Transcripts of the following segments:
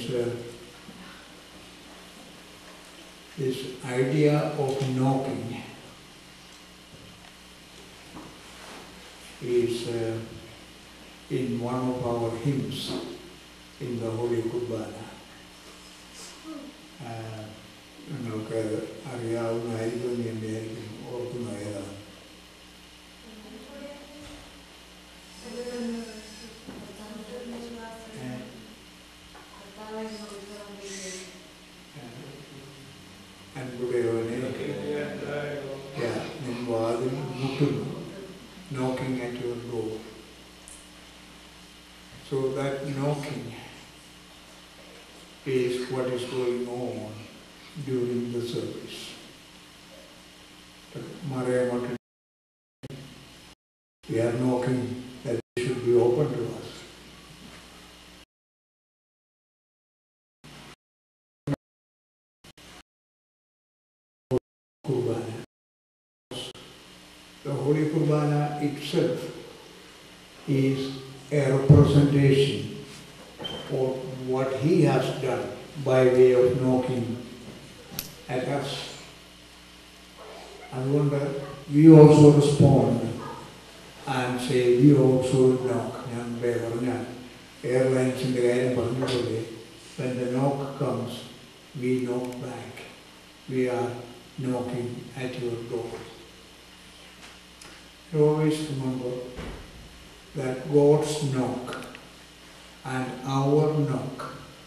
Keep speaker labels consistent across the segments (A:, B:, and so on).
A: this idea of knocking is in one of our hymns in the Holy Kurbana. നിങ്ങൾക്ക് അറിയാവുന്നതായിരിക്കും എന്ന് ഓർക്കുന്ന ഏതാണ്? Knocking at your door. So that knocking is what is going on during the service. We are knocking that it should be open to us. Kurbana. The Holy Kurbana itself is a representation of what he has done by way of knocking at us. I wonder, we also respond and say, we also knock. Airlines in the air, when the knock comes, we knock back. We are knocking at your door. Always remember that God's knock and our knock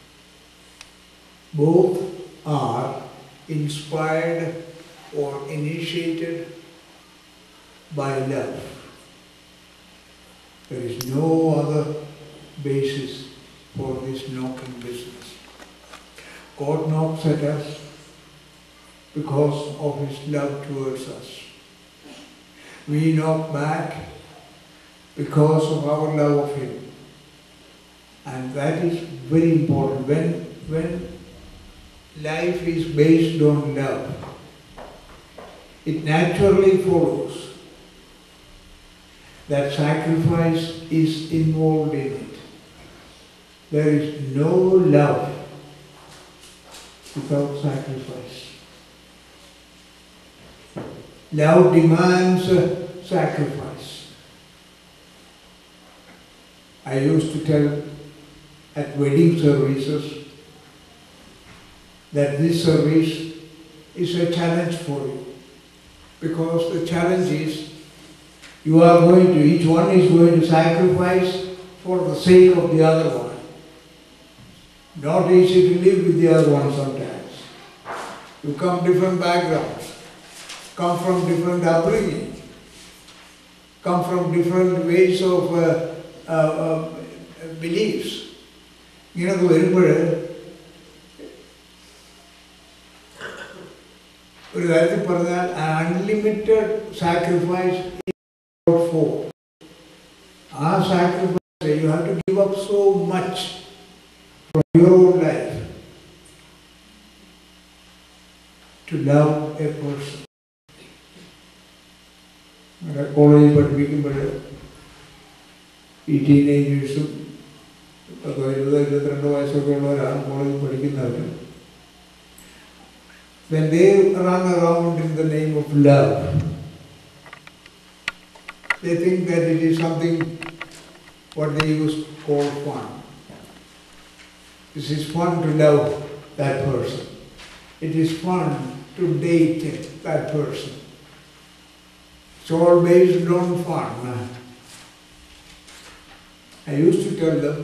A: both are inspired or initiated by love. There is no other basis for this knocking business. God knocks at us because of his love towards us. We knock back because of our love of him. And that is very important. When life is based on love, it naturally follows that sacrifice is involved in it. There is no love without sacrifice. Love demands sacrifice. I used to tell at wedding services that this service is a challenge for you. Because the challenge is each one is going to sacrifice for the sake of the other one. Not easy to live with the other one sometimes. You come different backgrounds, come from different upbringing, come from different ways of beliefs. Unlimited sacrifice is called for. Our sacrifice, you have to give up so much from your own life to love a person. College പഠിപ്പിക്കുമ്പോൾ ഈ ടീനേജേഴ്സും 20-22 വയസ്സൊക്കെ ഉള്ളവരാണ് കോളേജിൽ പഠിക്കുന്നവർ. When they run around in the name of love, they think that it is something what they used to call fun. This is fun to love that person. It is fun to date that person. It's all based on fun. I used to tell them,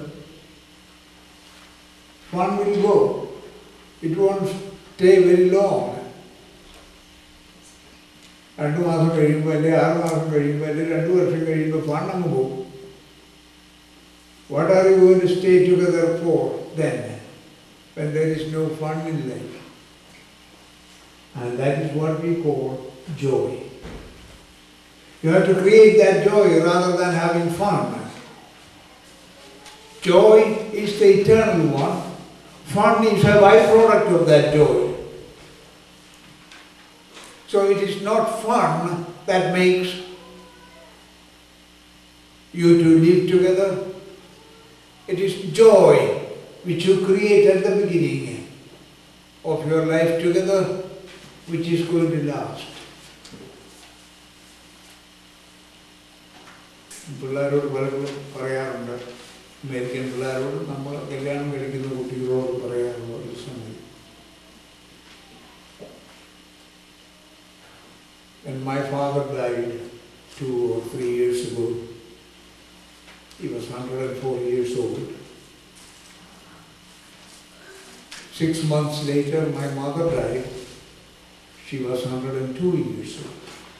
A: fun will go. It won't stay very long. 2 മാസം കഴിയുമ്പോൾ അല്ലെങ്കിൽ 6 മാസം കഴിയുമ്പോൾ അല്ലെങ്കിൽ 2 വർഷം കഴിയുമ്പോൾ fund അങ്ങ് പോകും. What are you going to stay together for then, when there is no fun in life? And that is what we call joy. You have to create that joy rather than having fun. Joy is the eternal one. Fun is a byproduct of that joy. So it is not fun that makes you to live together. It is joy which you create at the beginning of your life together, which is going to last. പിള്ളേരോട് പലപ്പോഴും പറയാറുണ്ട്, American പിള്ളേരോട് നമ്മൾ കല്യാണം കഴിക്കുന്ന കുട്ടികളോട് പറയാറുള്ള ഒരു സംഗതി. When my father died 2 or 3 years ago, he was 104 years old. 6 months later, my mother died. She was 102 years old.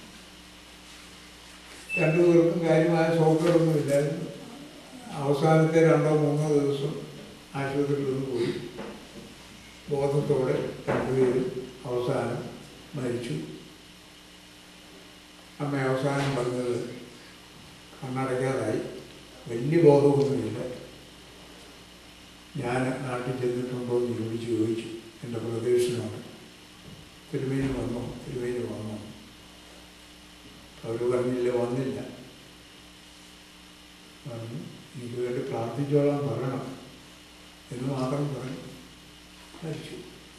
A: രണ്ടുപേർക്കും കാര്യമായ സൗകര്യമൊന്നുമില്ലായിരുന്നു. അവസാനത്തെ 2-3 ദിവസം ആശുപത്രിയിൽ നിന്ന് പോയി. ബോധത്തോടെ രണ്ടുപേരും അവസാനം മരിച്ചു. അമ്മ അവസാനം പറഞ്ഞത് കണ്ണടയ്ക്കാതായി, വലിയ ബോധമൊന്നുമില്ല. ഞാൻ നാട്ടിൽ ചെന്നിട്ടുണ്ടോ എന്ന് ചോദിച്ചു എൻ്റെ പ്രദേശത്തിനോട്. തിരുമേനി വന്നോ? അവർ പറഞ്ഞില്ല, വന്നില്ല. പറഞ്ഞു, എനിക്ക് വേണ്ടി പ്രാർത്ഥിച്ചോളാൻ പറയണം എന്ന് മാത്രം പറഞ്ഞു. മരിച്ചു.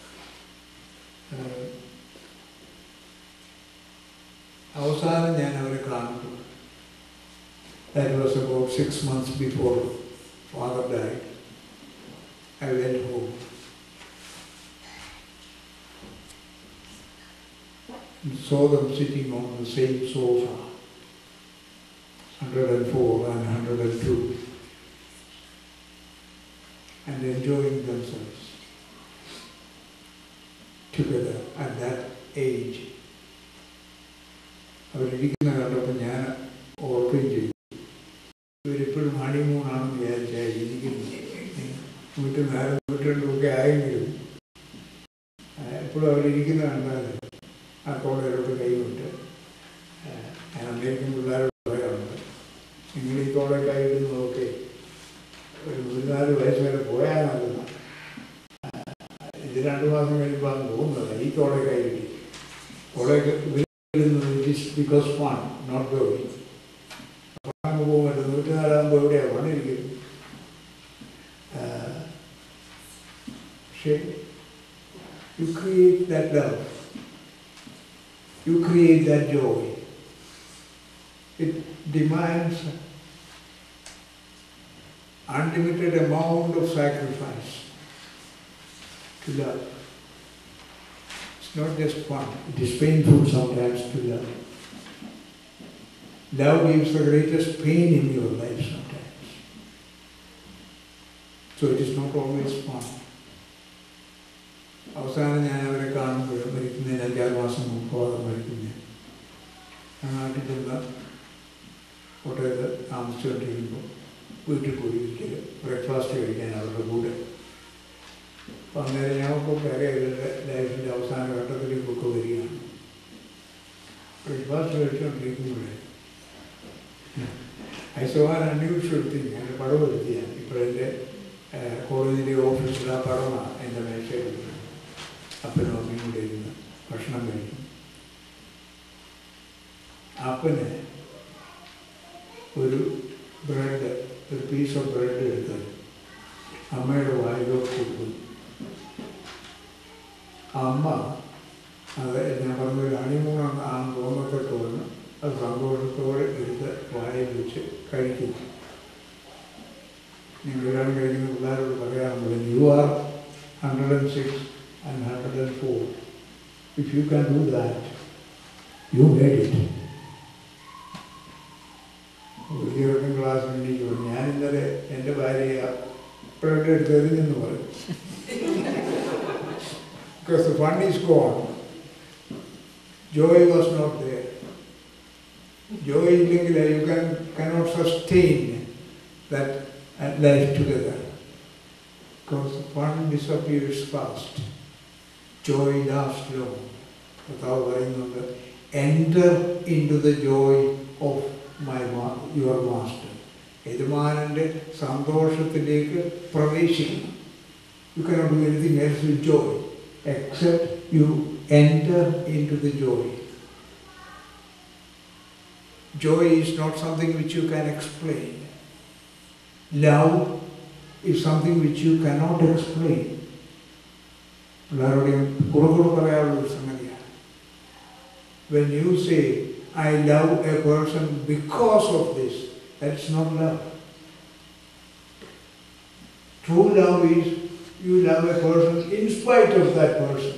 A: അവസാനം ഞാൻ അവരെ കാണുന്നു. That was about 6 months before father died. I went home and saw them sitting on the same sofa, 104 and 102, and enjoying themselves together at that age. അവരിരിക്കുന്ന കണ്ടപ്പോൾ ഞാൻ ഓർക്കുകയും ചെയ്തു, ഇവരിപ്പോഴും ഹണിമൂണാണെന്ന് വിചാരിച്ചാൽ ഇരിക്കുന്നു. വീട്ടിലൊക്കെ ആയെങ്കിലും എപ്പോഴും അവരിരിക്കുന്ന കണ്ടാൽ ആ കോളേജോട്ട് കൈവിട്ട് ഞാൻ അമേരിക്കൻ പിള്ളേരോട് പറയാറുണ്ട്, നിങ്ങൾ ഈ കോളേജ് കൈവിടുന്നതൊക്കെ ഒരു 14 വയസ്സ് വരെ പോയാൽ നല്ലതാണ്. ഇത് 2 മാസം കഴിയുമ്പോൾ പോകുന്നത് ഈ കോളേജ് കൈവിട്ടി. College because fun, not going. പോകുമ്പോൾ 104 എവിടെയാണ് പണിയിരിക്കുന്നത്. പക്ഷേ you create that love, you create that joy. It demands unlimited amount of sacrifice to love. It's not just fun, it is painful sometimes to love. Love gives the greatest pain in your life sometimes. So it is not always fun. അവസാനം ഞാൻ അവരെ കാണുമ്പോൾ മരിക്കുന്നതിന് 5-6 മാസം മുമ്പ് അവർ മരിക്കുന്നത്. ഞാൻ നാട്ടിൽ ചെന്ന് കോട്ടയത്ത് താമസിച്ചുകൊണ്ടിരിക്കുമ്പോൾ വീട്ടിൽ പോയി ഒരിക്കൽ ബ്രേക്ക്ഫാസ്റ്റ് കഴിക്കാൻ അവരുടെ കൂടെ. അപ്പം അന്നേരം ഞങ്ങൾക്കൊക്കെ അറിയാം ഇവരുടെ ലൈഫിൻ്റെ അവസാന ഘട്ടത്തിലേക്കൊക്കെ വരികയാണ്. ബ്രേക്ക്ഫാസ്റ്റ് കഴിച്ചുകൊണ്ടിരിക്കുമ്പോഴേ I saw an unusual thing. ഞാൻ പടം എടുത്തിയാണ്. ഇപ്പോഴെൻ്റെ കോളേജിലെ ഓഫീസിൽ ആ പടമാണ് എൻ്റെ മേശയിൽ. അപ്പനും അമ്മയും കൂടെ ഇരുന്ന് ഭക്ഷണം കഴിക്കും. അപ്പന് ഒരു പീസ് ഓഫ് ബ്രെഡ് എടുത്ത് അമ്മയുടെ വായിലോട്ട് കൊടുക്കുന്നു. അമ്മ അത് ഞാൻ പറഞ്ഞൊരു ഹണിമൂണാണെന്ന് തോന്നത്തൊക്കെ വന്ന് അത് സന്തോഷത്തോടെ എടുത്ത് വായിൽ വെച്ച് കഴിക്കുന്നു. നിങ്ങൾ ഒരാൾ കഴിക്കുന്ന പിള്ളേരോട് പറയാറുള്ളത്, you are 106 and 104. If you can do that, you made it. ഒരു ക്ലാസ് എനിക്ക് പറഞ്ഞു, ഞാൻ ഇന്നലെ എൻ്റെ ഭാര്യ ബ്രെഡ് എടുത്ത് എറിഞ്ഞെന്ന് പറയും. Because the fun is gone. Joy was not there. Joy ഇല്ലെങ്കിൽ you cannot sustain that life together. Because fun disappears fast. Joy lasts long. കർത്താവ് പറയുന്നുണ്ട്, enter into the joy of your master. യജമാനൻ്റെ സന്തോഷത്തിലേക്ക് പ്രവേശിക്കണം. You cannot do anything else with joy except you enter into the joy. Joy is not something which you can explain. Love is something which you cannot explain. When you say, I love a person because of this, that's not love. True love is you love a person in spite of that person.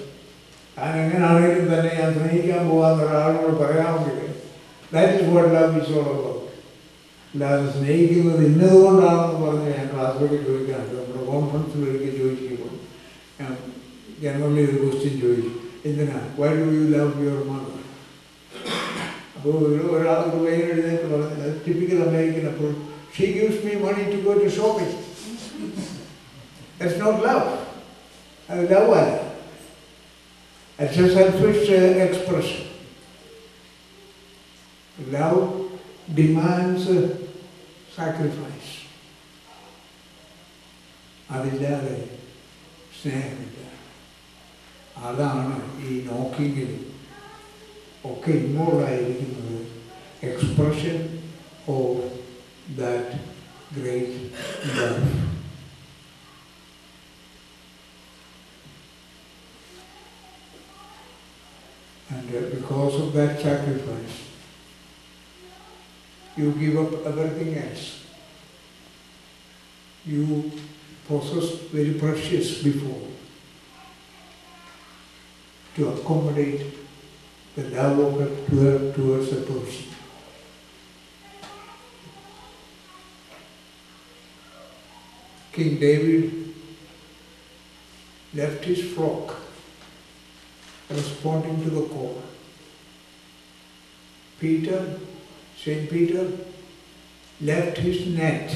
A: That is what love is all about. അല്ലാതെ സ്നേഹിക്കുന്നത് ഇന്നതുകൊണ്ടാണെന്ന് പറഞ്ഞ് ഞാൻ ക്ലാസ്സിലൊക്കെ ചോദിക്കാറുണ്ട്. നമ്മുടെ കോൺഫറൻസിലൊക്കെ ചോദിക്കുമ്പോൾ ഞാൻ generally ഒരു ക്വസ്റ്റ്യൻ ചോദിച്ചു, എന്തിനാ, why do you love your mother? അപ്പോൾ ഒരാൾ ഒരു പയ്യൻ എഴുന്നേറ്റ് പറഞ്ഞത് ടിപ്പിക്കൽ അമേരിക്കൻ അപ്പോൾ, she gives me money to go to shopping. That's not love. അത് ലവ് അല്ല. It's a selfish expression. Love demands sacrifice. അതില്ലാതെ സ്നേഹമില്ല. അതാണ് ഈ നോക്കിങ്ങിൽ ഒക്കെ ഇൻവോൾവായിരിക്കുന്നത്. Expression of that great love. And because of that sacrifice, you give up everything else. You possessed very precious before to accommodate the love of towards a person. King David left his flock responding to the call. Saint Peter left his net,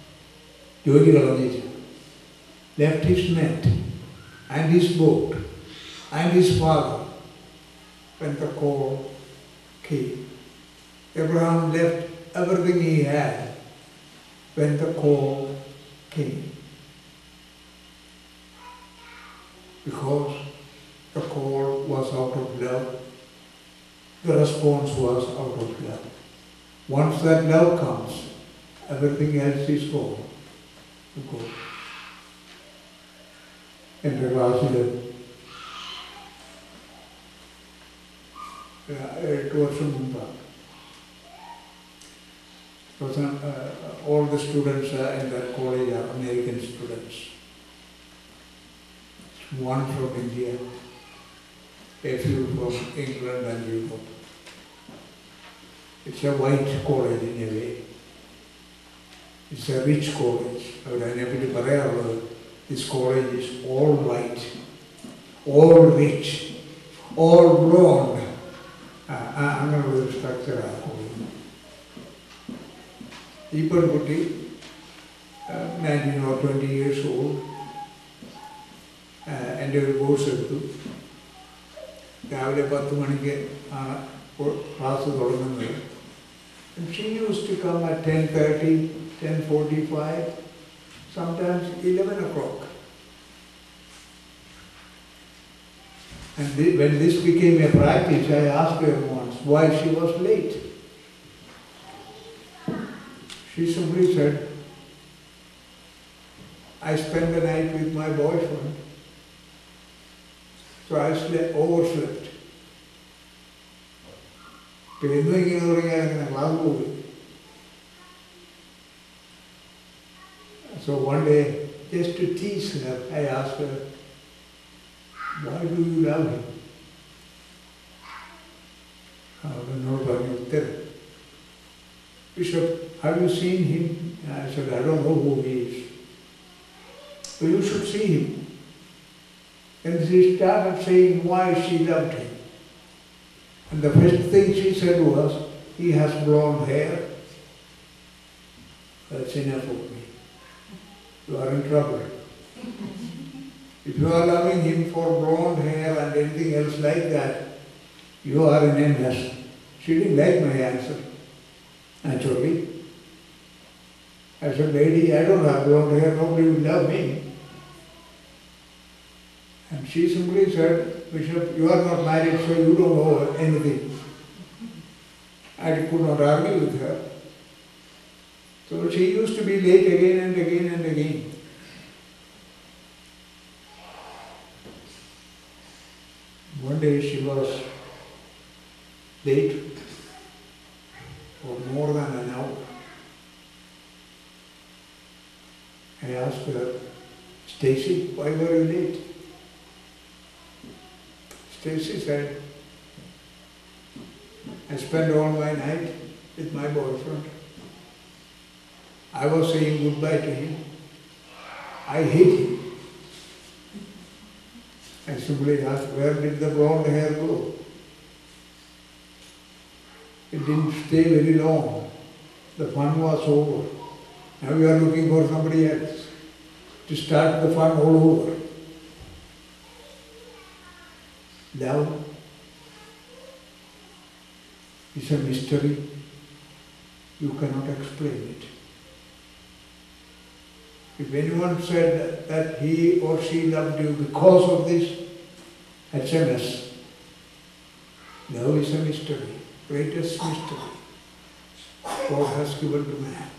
A: left his net and his boat and his father when the call came. Abraham left everything he had when the call came, because the call was out of love. The response was out of love. Once that love comes, everything else is gone. എൻ്റെ ക്ലാസ്സിൽ 8 വർഷം മുമ്പാണ്. All the students in that college are American students. One from India, a few from England and Europe. It's a white college in a way. It's a rich college. This college is all white, all rich, all blonde. അങ്ങനെയുള്ള സ്ട്രക്ചറാണ്. ഈ പെൺകുട്ടി 19 or 20 years old. എൻ്റെ ഒരു course എടുത്തു. രാവിലെ 10 മണിക്ക് ആണ് class തുടങ്ങുന്നത്. She used to come at 10:30, 10:45, sometimes 11 o'clock. And when this became a practice, I asked her once why she was late. She simply said, I spent the night with my boyfriend, so I overslept. So one day, just to tease her, I asked her, why do you love him? Bishop, have you seen him? I said, I don't know who he is. So you should see him. And she started saying why she loved him. And the first thing she said was, he has blonde hair. That's enough of me. You are in trouble. If you are loving him for blonde hair and anything else like that, you are in a mess. She didn't like my answer, naturally. I said, lady, I don't have blonde hair, nobody will love me. And she simply said, Bishop, you are not married, so you don't know anything. I could not argue with her. So she used to be late again and again and again. One day she was late for more than an hour. I asked her, Stacy, why were you late? Stacy said, I spent all my night with my boyfriend. I was saying goodbye to him. I hate him. I simply asked, where did the blonde hair go? It didn't stay very long. The fun was over. Now we are looking for somebody else to start the fun all over. Love is a mystery. You cannot explain it. If anyone said that he or she loved you because of this, that's a mess. Love is a mystery, greatest mystery God has given to man.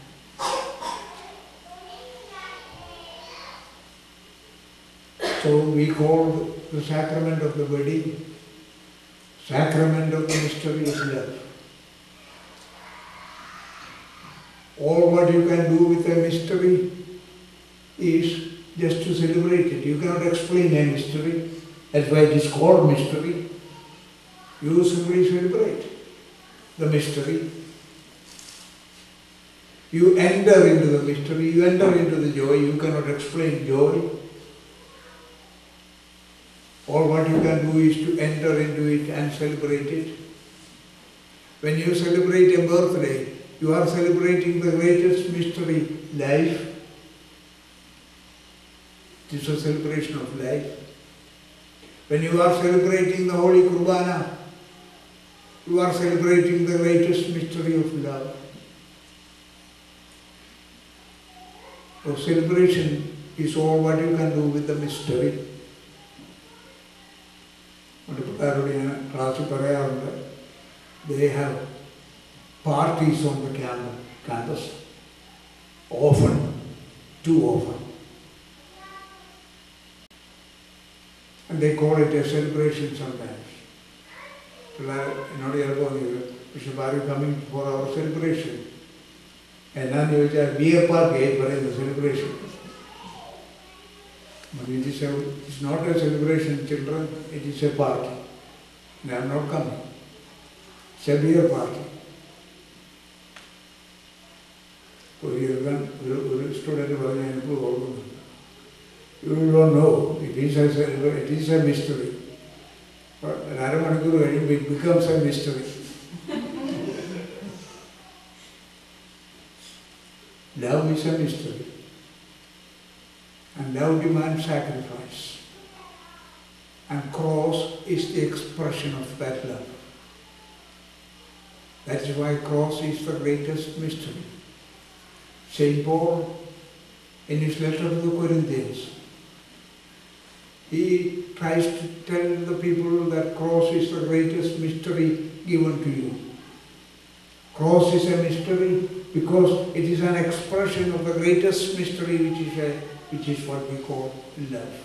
A: So we call the sacrament of the wedding, sacrament of the mystery is love. All what you can do with a mystery is just to celebrate it. You cannot explain a mystery. That's why it is called mystery. You simply celebrate the mystery. You enter into the mystery, you enter into the joy. You cannot explain joy. All what you can do is to enter into it and celebrate it. When you celebrate a birthday, you are celebrating the greatest mystery, life. It is a celebration of life. When you are celebrating the Holy Kurbana, you are celebrating the greatest mystery of love. So celebration is all what you can do with the mystery. They have parties on the campus, often, too often. And they call it a celebration sometimes. Bishop, are you coming for our celebration? And then you will be a party for the celebration. But it is not a celebration, children, it is a party. They are not coming. It's a beer party. You don't know, it is a mystery. But it becomes a mystery. Love is a mystery. And love demands sacrifice. And cross is the expression of that love. That is why cross is the greatest mystery. St. Paul, in his letter to the Corinthians, he tries to tell the people that cross is the greatest mystery given to you. Cross is a mystery because it is an expression of the greatest mystery, which is what we call love.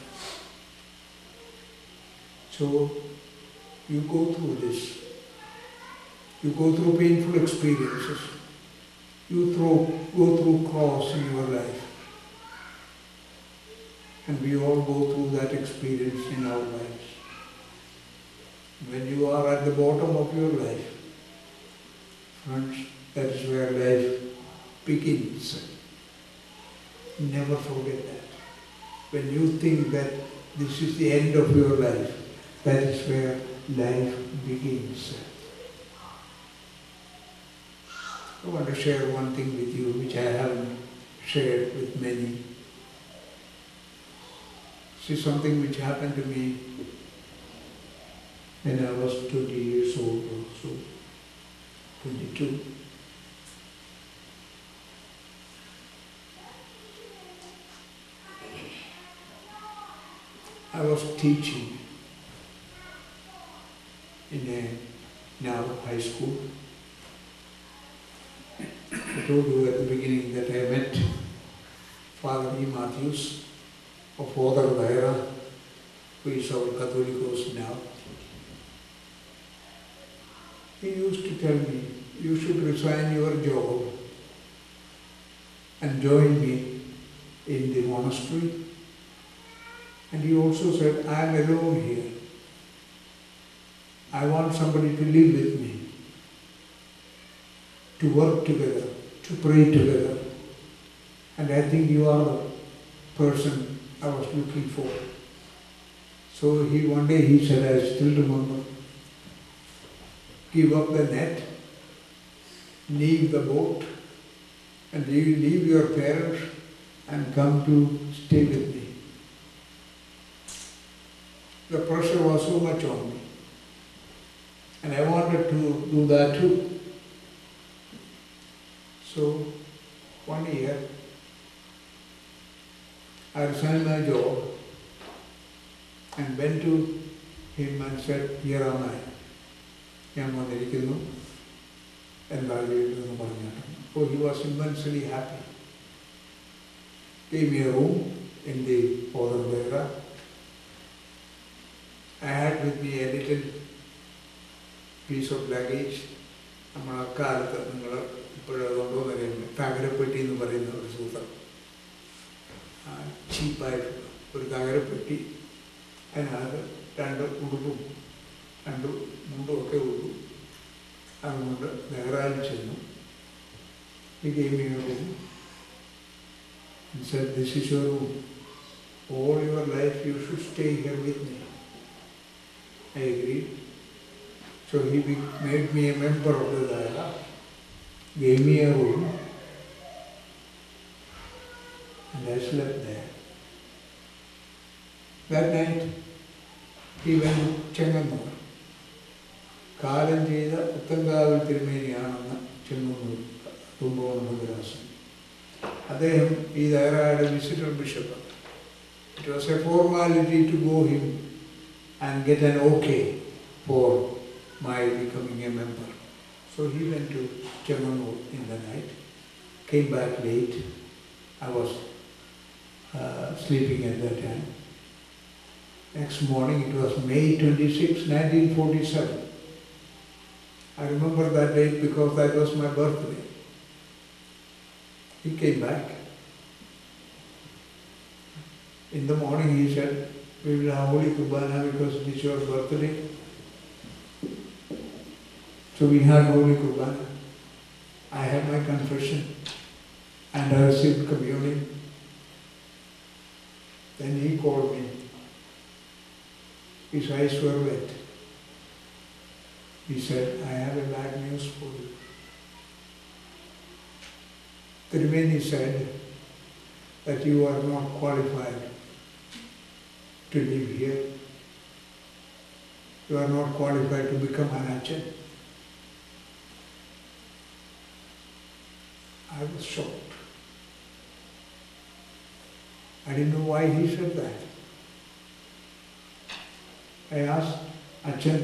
A: So you go through this. You go through painful experiences. You go through cross in your life. And we all go through that experience in our lives. When you are at the bottom of your life, friends, that is where life begins. Never forget that. When you think that this is the end of your life, that is where life begins. I want to share one thing with you which I haven't shared with many. This is something which happened to me when I was 20 years old or so, 22. I was teaching in a now high school. I told you at the beginning that I met Father E. Matthews of Father Vaira, who is our Catholicos now. he used to tell me, you should resign your job and join me in the monastery. And he also said, I am alone here. I want somebody to live with me, to work together, to pray together. And I think you are the person I was looking for. So one day he said, I still remember, give up the net, leave the boat, and leave your parents and come to stay with me. The pressure was so much on me. And I wanted to do that too. So, one year, I resigned my job and went to him and said, here am I. ഞാൻ വന്നിരിക്കുന്നു എന്താ ചെയ്യേണ്ടതെന്ന് പറഞ്ഞിട്ട്. Oh, he was immensely happy. Gave me a room in the Father Vera. I had with me a little piece of luggage. നമ്മൾ അക്കാലത്ത് നിങ്ങൾ ഇപ്പോഴതുകൊണ്ടോ എന്നറിയുന്നത് തകരപ്പെട്ടി എന്ന് പറയുന്ന ഒരു സൂത്രം, ചീപ്പായിട്ടുള്ള ഒരു തകരപ്പെട്ടി. അതിനകത്ത് 2 ഉടുപ്പും 2 മുണ്ടും ഒക്കെ ഉടുപ്പും. അതുകൊണ്ട് നെഹ്റാൻ ചെന്നു. He gave me a room and said, this is your room. All your life you should stay here with me. I agreed. So he made me a member of the Daira, gave me a room, and I slept there. That night, he went to Chenganur. കാലം ചെയ്ത പുത്തൻകാവിൽ തിരുമേനിയാണെന്ന് ചെങ്ങന്നൂർ തുമ്പോണരാസൻ. അദ്ദേഹം ഈ ദയറയുടെ visitor bishop. It was a formality to go him and get an okay for my becoming a member. So he went to Chenganur in the night, came back late. I was sleeping at that time. Next morning, it was May 26, 1947. I remember that date because that was my birthday. He came back. In the morning he said, we will have Holy Kurbana because it is your birthday. So we had Holy Kurbana. I had my confession and I received communion. Then he called me. His eyes were wet. He said, I have a bad news for you. Triveni said that you are not qualified to live here. You are not qualified to become an Achan. I was shocked. I didn't know why he said that. I asked Achan,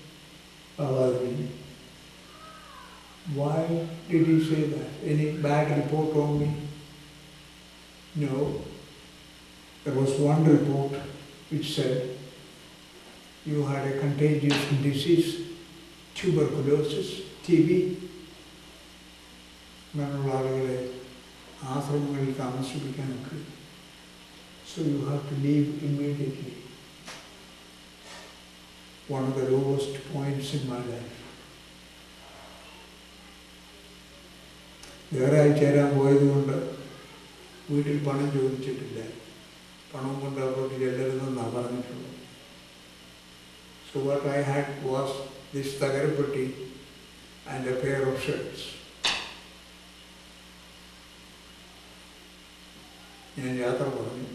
A: why did he say that? Any bad report on me? No. There was one report which said you had a contagious disease, tuberculosis, TB. അങ്ങനെയുള്ള ആളുകളെ ആശ്രമങ്ങളിൽ താമസിപ്പിക്കാനൊക്കെ. So you have to leave immediately. One of the lowest points in my life. വേറെ ചേരാൻ പോയതുകൊണ്ട് വീട്ടിൽ പണം ചോദിച്ചിട്ടില്ല. പണം കൊണ്ട് അവരോട് ചെല്ലരുതെന്നാണ് പറഞ്ഞിട്ടുള്ളത്. So what I had was this തകരപ്പെട്ടി and a pair of shirts. ഞാൻ യാത്ര പറഞ്ഞു.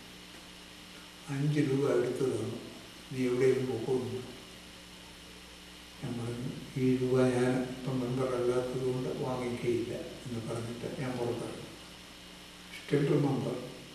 A: 5 രൂപ എടുത്തതാണ്. നീ എവിടെയും പോകുന്നു. ഞാൻ പറഞ്ഞു, ഈ രൂപ ഞാൻ ഇപ്പം മെമ്പർ അല്ലാത്തത് കൊണ്ട് വാങ്ങിക്കുകയില്ല എന്ന് പറഞ്ഞിട്ട് ഞാൻ പുറത്തിറങ്ങി. Still remember.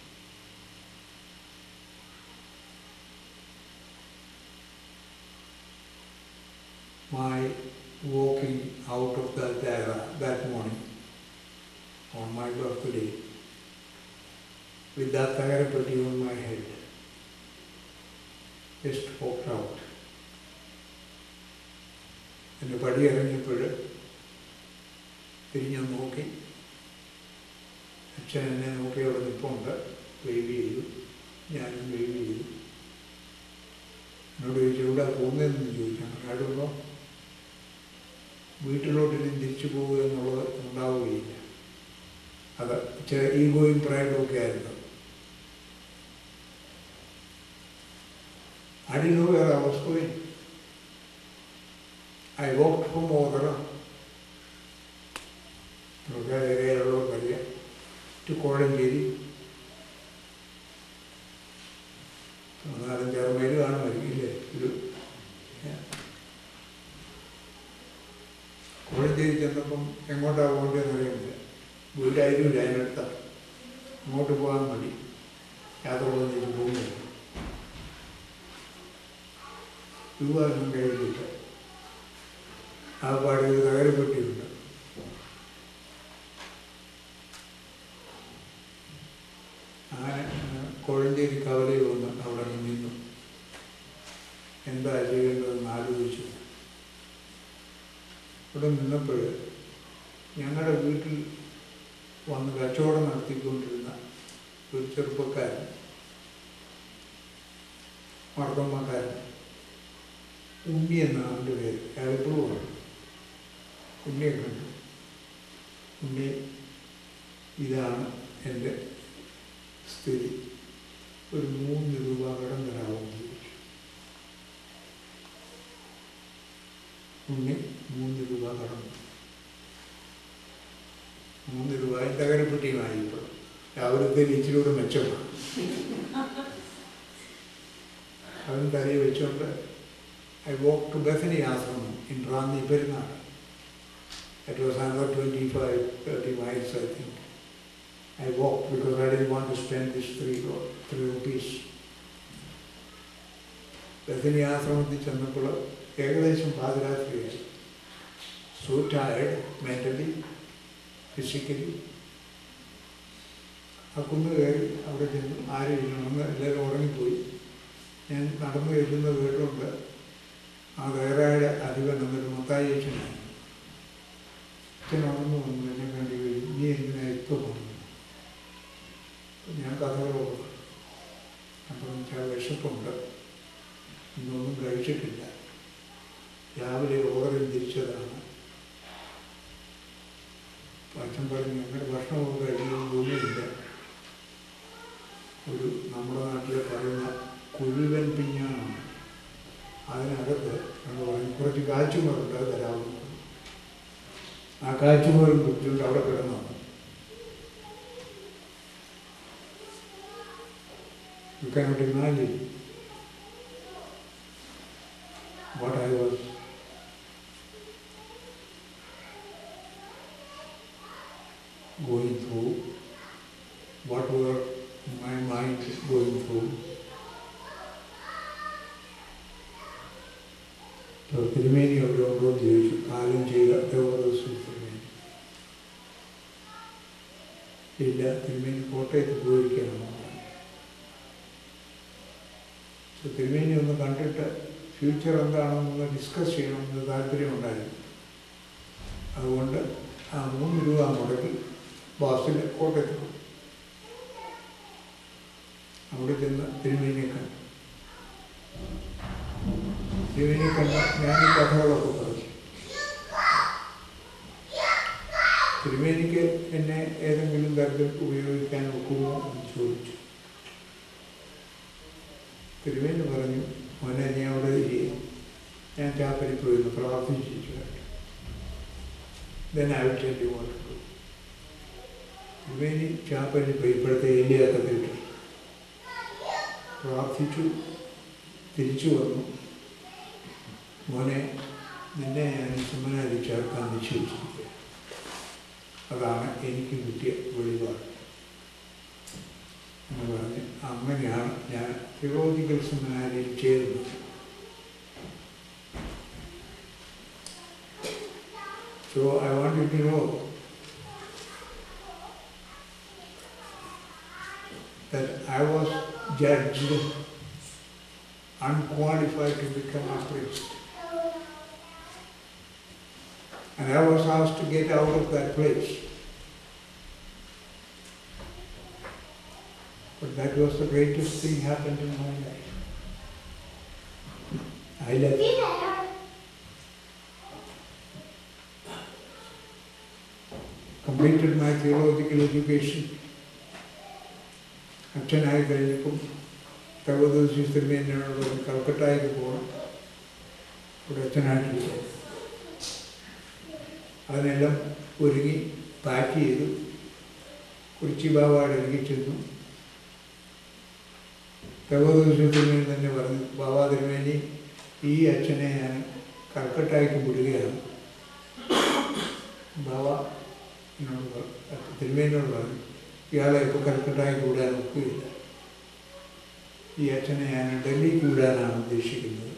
A: My walking out of the Daira that morning on my birthday with that Dairapati on my head just walked out. എൻ്റെ പടി ഇറങ്ങിയപ്പോൾ തിരിഞ്ഞു നോക്കി. അച്ഛൻ എന്നെ നോക്കി അവിടെ നിൽപ്പുണ്ട്. വെയിവ് ചെയ്തു. ഞാനും വെയിവ് ചെയ്തു. എന്നോട് ചോദിച്ചു എവിടെ പോകുന്നതെന്ന് ചോദിച്ചാൽ അടുമ്പോ വീട്ടിലോട്ട് ഇനി തിരിച്ചു പോകുക എന്നുള്ളത് ഉണ്ടാവുകയില്ല. അത് ചില ഈഗോയും പ്രൈഡും ഒക്കെ ആയിരുന്നു. I didn't know where I was going. I walked from Odara to Kodangiri. 4-5 mile കാണുമായിരിക്കില്ലേ ഒരു. കോഴഞ്ചേരി ചെന്നപ്പം എങ്ങോട്ടാണ് പോകേണ്ടതെന്ന് അറിയുന്നില്ല. വീടായിരുന്നില്ല അതിനടുത്താണ്. അങ്ങോട്ട് പോകാൻ മതി. യാത്ര പോകുന്നതിന് പോകുന്നില്ല. രൂപയൊന്നും കഴിയില്ല. ആ പാടിൽ തകരപ്പെട്ടിട്ടുണ്ട്. അങ്ങനെ കോഴഞ്ചേരി കവലയിൽ വന്ന് അവിടെ നിന്നു. എന്താ ചെയ്യേണ്ടതെന്ന് ആലോചിച്ചു. ഇവിടെ നിന്നപ്പോൾ ഞങ്ങളുടെ വീട്ടിൽ വന്ന് കച്ചവടം നടത്തിക്കൊണ്ടിരുന്ന ഒരു ചെറുപ്പക്കാരൻ, മർദ്ദമ്മക്കാരൻ, ഉണ്ണി എന്നാണ് അവൻ്റെ പേര്. അയാളിപ്പോഴും ഉണ്ണിയെ കണ്ടു. ഉണ്ണി, ഇതാണ് എൻ്റെ സ്ഥിതി, ഒരു 3 രൂപ കടം തരാമെന്ന് ചോദിച്ചു. ഉണ്ണി 3 രൂപ കടം. 3 രൂപ തകരപ്പെട്ടിയുമായി. ഇപ്പോൾ രാവിലത്തെ ഇച്ചിലൂടെ മെച്ചമാണ്. അവൻ തലയിൽ വെച്ചുകൊണ്ട് I walked to Bethany Ashram in Rani, Perunad. It was another 25-30 miles, I think. I walked because I didn't want to spend this 3 rupees. Bethany Ashram ചെന്നപ്പോൾ ഏകദേശം പാതിരാത്രിയായി. So tired mentally, physically. ആ കുന്ന് കയറി അവിടെ ചെന്ന് ആരും ഇല്ലെന്ന് എല്ലാവരും ഉറങ്ങിപ്പോയി. ഞാൻ നടന്നു ചെല്ലുന്ന വീടുണ്ട്. ആ വേറെയുടെ അധികം എന്നൊരു മത്തായി അച്ഛനായി. അച്ഛൻ ഉണർന്നു വന്നു. എന്നെ കണ്ടു കഴിഞ്ഞു. നീ എന്തിനാ ഇപ്പോൾ പോകുന്നു? ഞാൻ കഥകളോട് അപ്പോൾ വെച്ചാൽ വിശപ്പുണ്ട്, ഇന്നൊന്നും കഴിച്ചിട്ടില്ല, രാവിലെ ഓർഡറിൽ തിരിച്ചതാണ്. അച്ഛൻ പറഞ്ഞു ഞങ്ങളുടെ ഭക്ഷണമൊക്കെ കഴിക്കുന്നതൊന്നുമില്ല. ഒരു നമ്മുടെ നാട്ടിൽ പറയുന്ന കുഴുവൻ പിഞ്ഞാണാണ്. അതിനകത്ത് നമ്മൾ പറഞ്ഞു കുറച്ച് കാച്ചുമറുണ്ട്, അത് തരാവുന്നു. ആ കാച്ചുമറും കുടിച്ചുകൊണ്ട് അവിടെ കിടന്നു. You cannot imagine what I was going through, what were my mind going through. So തിരുമേനി അവിടെ ഉണ്ടോ എന്ന് ചോദിച്ചു. കാലം ചെയ്ത ദേവദാസ് തിരുമേനി ഇല്ല, തിരുമേനി കോട്ടയത്ത് പോയിരിക്കണം. സോ തിരുമേനി ഒന്ന് കണ്ടിട്ട് ഫ്യൂച്ചർ എന്താണെന്നൊന്ന് ഡിസ്കസ് ചെയ്യണമെന്ന് താല്പര്യമുണ്ടായിരുന്നു. അതുകൊണ്ട് ആ 3 രൂപ മുടക്കി ബസ്സിൽ കോട്ടയത്ത് പോയി. അവിടെ ചെന്ന് തിരുമേനിയെ കണ്ടു. തിരുമേനിയെ കണ്ട ഞാൻ ഈ കഥകളൊക്കെ പറഞ്ഞു. തിരുമേനിക്ക് എന്നെ ഏതെങ്കിലും തരത്തിൽ ഉപയോഗിക്കാൻ ഒക്കുമോ എന്ന് ചോദിച്ചു. തിരുമേനി പറഞ്ഞു, മോനെ നീ അവിടെ ചെയ്യും, ഞാൻ ചാപ്പലിൽ പോയിരുന്നു പ്രാർത്ഥിച്ചു. Then I will tell you what to do. തിരുമേനി ചാപ്പലിൽ പോയി ഇപ്പോഴത്തെ ഏലിയൊക്കെ തിട്ടു പ്രാർത്ഥിച്ചു. തിരിച്ചു വന്നു. മോനെ നിന്നെ ഞാൻ സെമിനാരിൽ ചേർക്കാൻ നിശ്ചയിച്ചിരിക്കുക. അതാണ് എനിക്ക് കിട്ടിയ വെളിപാട് എന്ന് പറഞ്ഞ് അങ്ങനെയാണ് ഞാൻ തിയോളജിക്കൽ സെമിനാരിയിൽ ചേരുന്നത്. So I want you to know that I was judged unqualified to become a priest. And I was asked to get out of that place. But that was the greatest thing happened in my life. I left. Completed my theological education. അച്ഛനായി കഴിഞ്ഞപ്പം തകവദോസിൽ എന്നോട് കൽക്കട്ടയ്ക്ക് പോകണം, ഇവിടെ അച്ഛനായിട്ടില്ല. അതിനെല്ലാം ഒരുങ്ങി pack ചെയ്തു. കുറിച്ചി ബാബാടെ എനിക്ക് ചെന്നു. തകവദോസിൽ തന്നെ പറഞ്ഞു, ബാബാ തിരുമേനി, ഈ അച്ഛനെ ഞാൻ കൽക്കട്ടയ്ക്ക് വിടുകയാണ്. ബാബ എന്നോട് തിരുമേനിയോട് പറഞ്ഞു, ഇയാളെ ഇപ്പോൾ കൽക്കട്ടയ്ക്ക് വിടാൻ ഒക്കുകയില്ല. ഈ അച്ഛനെ ഞാൻ ഡൽഹിക്ക് വിടാനാണ് ഉദ്ദേശിക്കുന്നത്.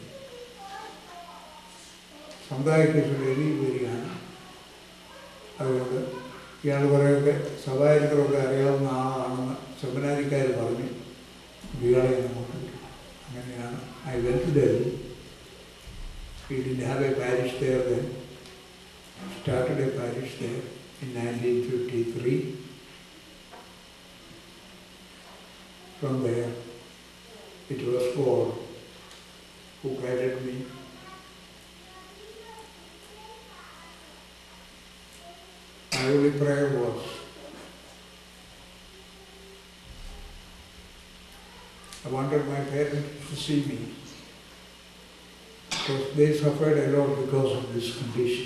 A: സമുദായത്തിൽ ഡൽഹിയിൽ വരികയാണ്. അതുകൊണ്ട് ഇയാൾ കുറേയൊക്കെ സഭാചരിത്രമൊക്കെ അറിയാവുന്ന ആളാണെന്ന് സെമിനാരിക്കാർ പറഞ്ഞു. ഇയാളെ നമുക്ക് അങ്ങനെയാണ്. I went to Delhi. We didn't have a parish there then. Started a parish there in 1953. From there, it was God who guided me. My only prayer was, I wanted my parents to see me, because they suffered a lot because of this condition.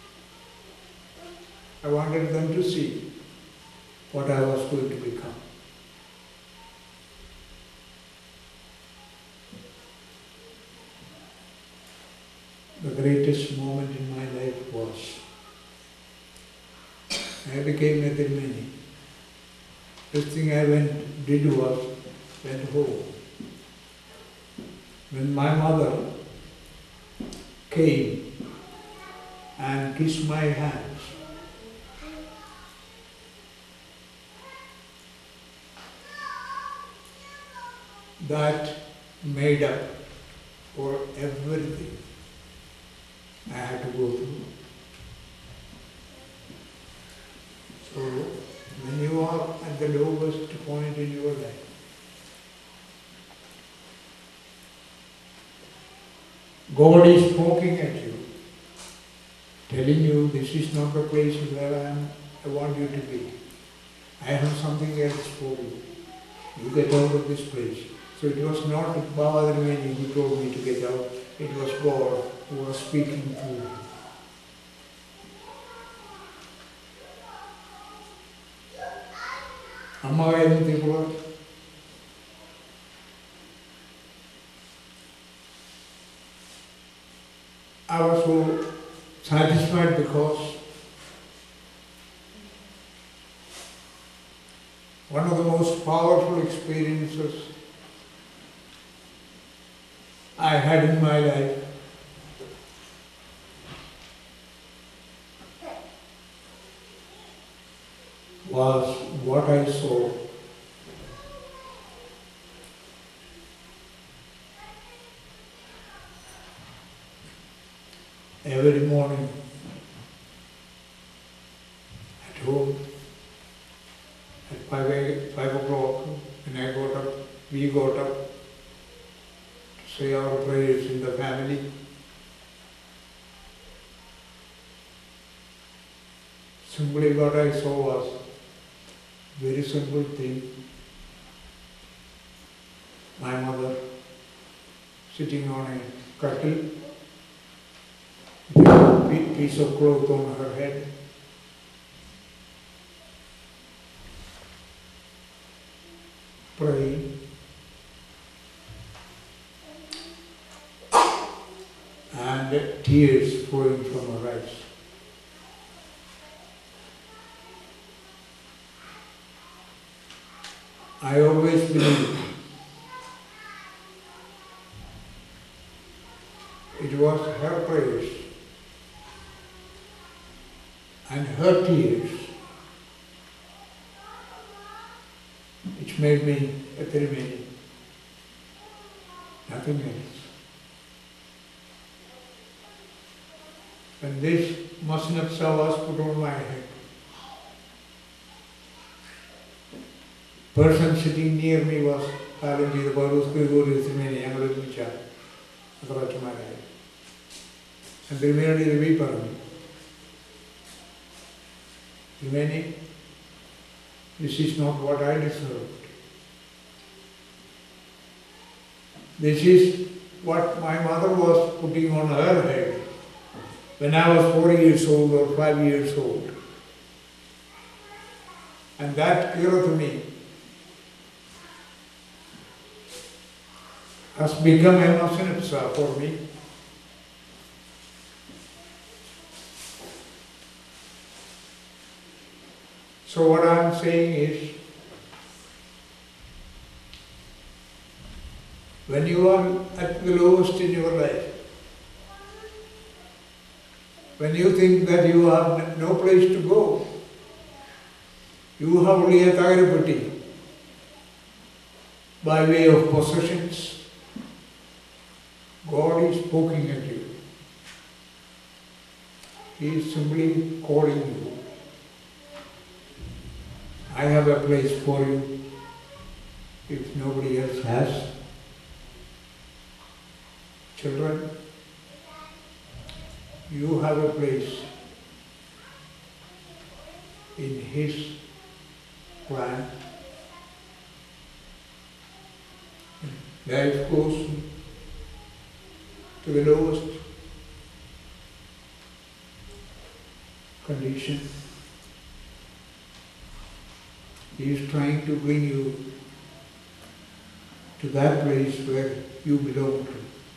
A: I wanted them to see what I was going to become. The greatest moment in my life was I became a Tirumeni. First thing I did was went home. When my mother came and kissed my hands, that made up for everything I had to go through. So, when you are at the lowest point in your life, God is poking at you, telling you this is not the place where I want you to be. I have something else for you. You get out of this place. So it was not Baba Tirumeni who told me to get out, it was God who was speaking through me. അമ്മാവായിരുന്നു ഇപ്പോൾ I was so satisfied because one of the most powerful experiences I had in my life was what I saw every morning at home at 5 o'clock when I got up, we got up to say our prayers in the family. Simply what I saw was very simple thing. My mother sitting on a cuttle with a piece of cloth on her head. Praying. And tears flowing from her eyes. I always believed it was her prayers and her tears which made me a Tirumeni, nothing else. When this Masnatsa was put on my head, person sitting near me was Kalanji, the Barus Gregorius Meni, Angalucha, Akrachamarai. And they made the weeper. Many, this is not what I deserved. This is what my mother was putting on her head when I was 4 years old or 5 years old. And that clear to me has become a Masinatsa for me. So what I am saying is, when you are at the lowest in your life, when you think that you have no place to go, you have only a Tairapati by way of possessions, God is poking at you. He is simply calling you. I have a place for you if nobody else has. Children, you have a place in His plan. Life goes to the lowest condition. He is trying to bring you to that place where you belong to.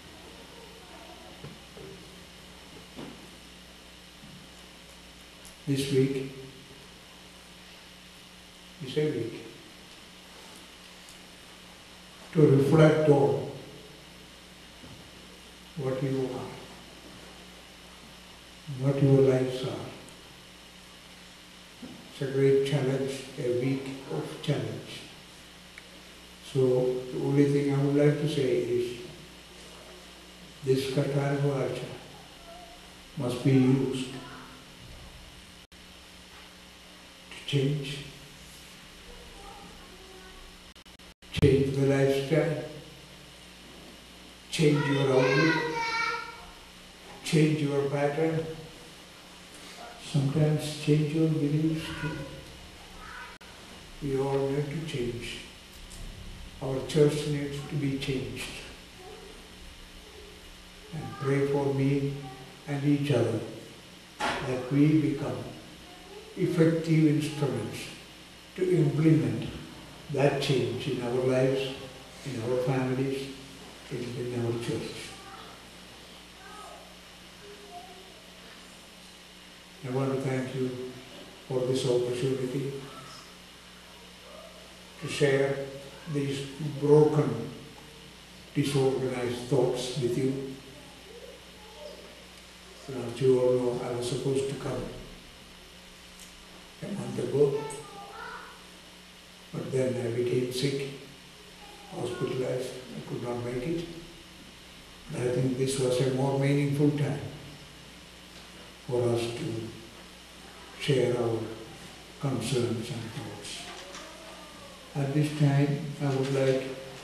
A: This week is a week to reflect on what you are, what your lives are. It's a great challenge, a week of challenge. So the only thing I would like to say is this Katharavacha must be used to change the lifestyle, change your outlook, change your pattern, sometimes change your beliefs too. We all need to change. Our church needs to be changed. And pray for me and each other that we become effective instruments to implement that change in our lives, in our families, in our church. I want to thank you for this opportunity to share these broken, disorganized thoughts with you. As you all know, I was supposed to come a month ago, but then I became sick, hospitalized, I could not make it. But I think this was a more meaningful time for us to share our concerns and thoughts. At this time, I would like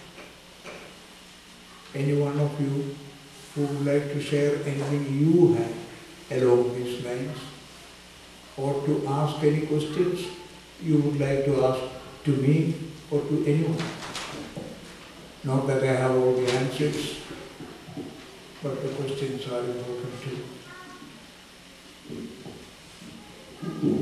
A: any one of you who would like to share anything you have along these lines, or to ask any questions you would like to ask to me or to anyone. Not that I have all the answers, but the questions are important too.